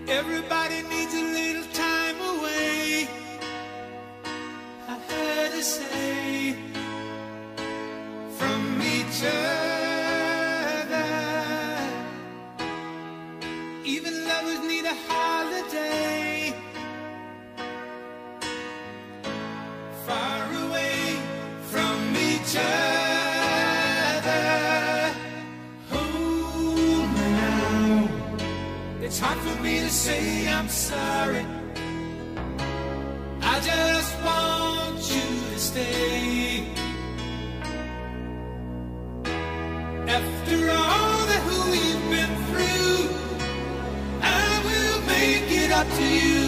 Everybody needs a little time away, I heard her say, from each other. Even lovers need a holiday, far away from each other. Hold me now, it's hard for me to say I'm sorry. I just want you to stay. After all that we've been through, I will make it up to you.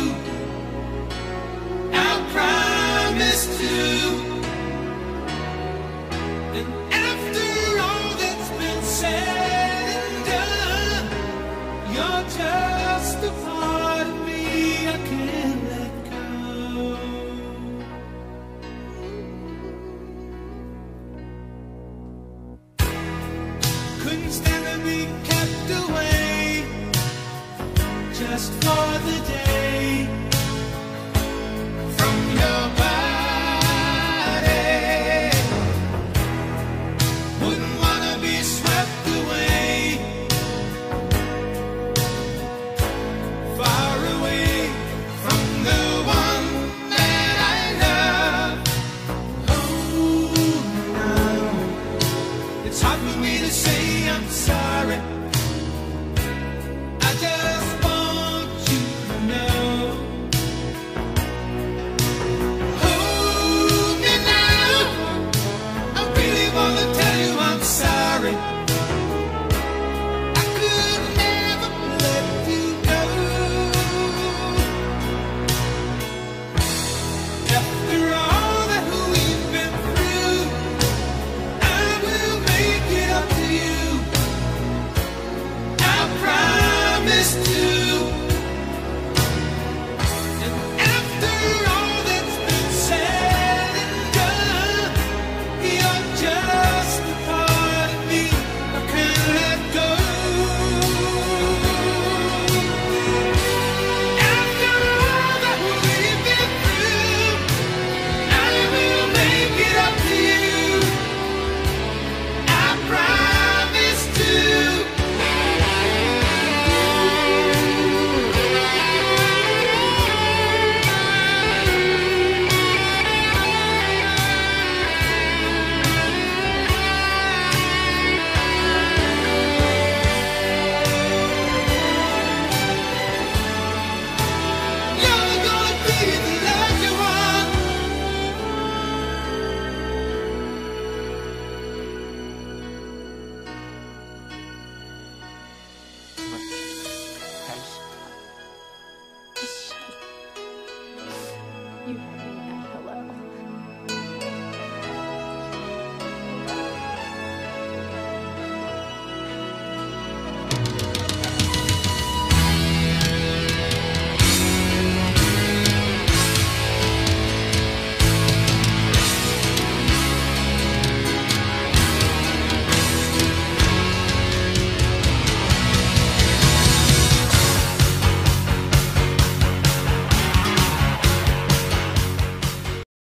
I'll promise to. And after all that's been said and done, you're just a part of me I can't let go. Couldn't stand to be kept away just for the day from your